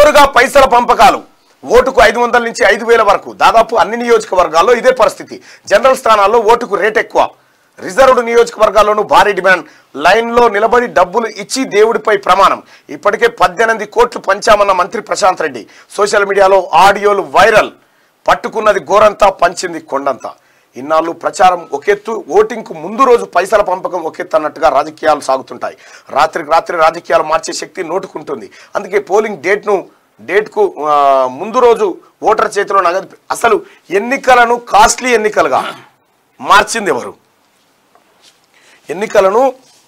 జోరుగా పైసల పంపకాలు ఓటుకు 500 నుంచి 5000 వరకు దాదాపు అన్ని నియోజకవర్గాల్లో ఇదే పరిస్థితి. జనరల్ స్థానాల్లో ఓటుకు రేట్ ఎక్కువ. రిజర్వ్డ్ నియోజకవర్గాల్లోనూ భారీ డిమాండ్. లైన్లో నిలబడి డబ్బులు ఇచ్చి దేవుడిపై ప్రమాణం. ఇప్పటికే 18 కోట్లు పంచామన్న మంత్రి ప్రశాంత్ రెడ్డి. సోషల్ మీడియాలో ఆడియోలు వైరల్. పట్టుకున్నది గోరంతా, పంచింది కొండంతా. ఇన్నాళ్ళు ప్రచారం ఒకెత్తు, ఓటింగ్కు ముందు రోజు పైసల పంపకం ఒకెత్తు అన్నట్టుగా రాజకీయాలు సాగుతుంటాయి. రాత్రికి రాత్రి రాజకీయాలు మార్చే శక్తి నోటుకుంటుంది. అందుకే పోలింగ్ డేట్కు ముందు రోజు ఓటర్ చేతిలో నగదు. అసలు ఎన్నికలను కాస్ట్లీ ఎన్నికలుగా మార్చింది ఎవరు? ఎన్నికలను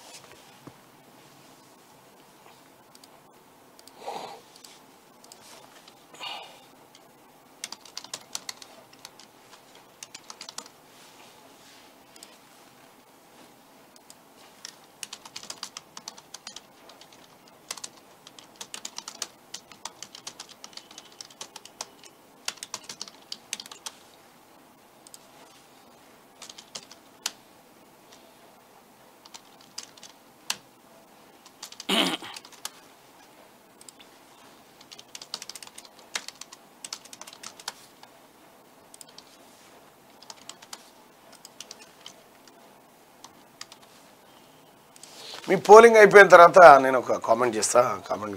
మీ పోలింగ్ అయిపోయిన తర్వాత నేను ఒక కామెంట్ చేస్తా. కామెంట్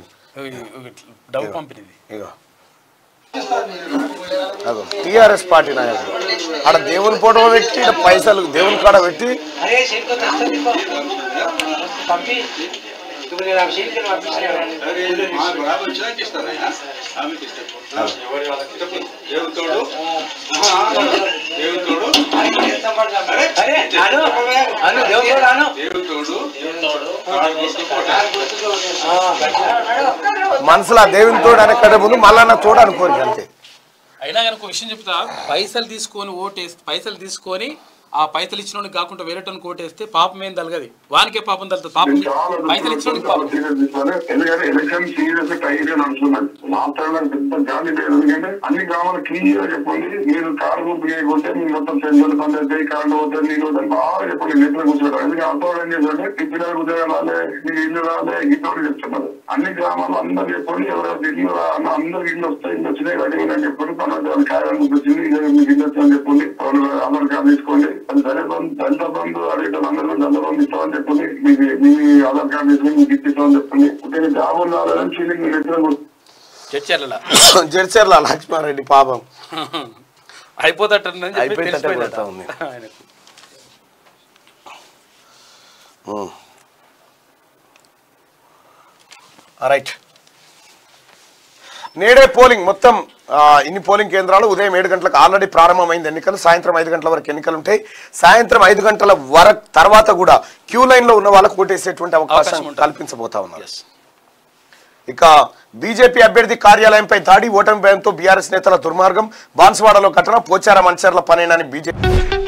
ఇగో అగో టీఆర్ఎస్ పార్టీ నాయకుడు ఆడ దేవుని ఫోటో పెట్టి ఇక్కడ పైసలు దేవుని కాడ పెట్టి మనసులో దేవుని తోడు అనే కడ ముందు మళ్ళా తోడు అనుకోరు అంతే. అయినా కనుక విషయం చెప్తా, పైసలు తీసుకొని ఓటేస్తే పైసలు తీసుకొని ఆ పైసలు ఇచ్చినోడికి కాకుండా వేరేటోని కోటేస్తే పాపం ఏం తలగది, వానికే పాపం తలుతుంది. పాపం పైసలు ఇచ్చినోడికి పాపం. ఎందుకంటే ఎలక్షన్ సీరియస్ టైగా నడుస్తున్నాయి. మాట్లాడడానికి పెద్ద గాలి లేదు. ఎందుకంటే అన్ని గ్రామాలు క్లియర్ చెప్పండి. మీరు కారు గుర్తు చేయకుంటే మీరు మొత్తం సెంట్రల్ పని అయితే కరెంట్ పోతే నీళ్ళు పోతే బాగా చెప్పండి. నిద్ర కూర్చోడం. ఎందుకంటే అంతోడు ఏం చేస్తుంటే పిల్లలు ఉద్యోగం రాలే, మీకు ఇల్లు రాలే, గిట్టోడు చెప్తున్నారు. అన్ని గ్రామాలు అందరు చెప్పండి. ఎవరెవరికి ఇల్లు అందరికి ఇల్లు వస్తాయి, ఇల్లు వచ్చినాయి, అడిగినా చెప్పండి. పన్నెండు కాయలు వచ్చింది, మీకు ఇల్లు వచ్చాయని చెప్పండి. ఆధార్ కార్డు తీసుకోండి. అది సరే దళిత బంధు అడిగిన అందరూ దళిత బంధు ఇస్తామని చెప్పండి. మీ ఆధార్ కార్డు తీసుకుని మీకు ఇప్పిస్తామని చెప్పండి. అంటే జాబ్ ఉండాలని ఫీలింగ్ జడ్చర్ల లక్ష్మారెడ్డి పాపం అయిపోతాడు. రైట్. నేడే పోలింగ్ మొత్తం ఇన్ని పోలింగ్ కేంద్రాలు ఉదయం 7 గంటలకు ఆల్రెడీ ప్రారంభమైంది ఎన్నికలు. సాయంత్రం 5 గంటల వరకు ఎన్నికలు ఉంటాయి. సాయంత్రం 5 గంటల వరకు తర్వాత కూడా క్యూ లైన్ లో ఉన్న వాళ్ళకు ఓటేసేటువంటి అవకాశం కల్పించబోతా ఉన్నారు. ఇక బీజేపీ అభ్యర్థి కార్యాలయంపై దాడి, ఓటమి భయంతో బీఆర్ఎస్ నేతల దుర్మార్గం. బాన్సువాడలో ఘటన, పోచారం అంచర్ల పనేనని బీజేపీ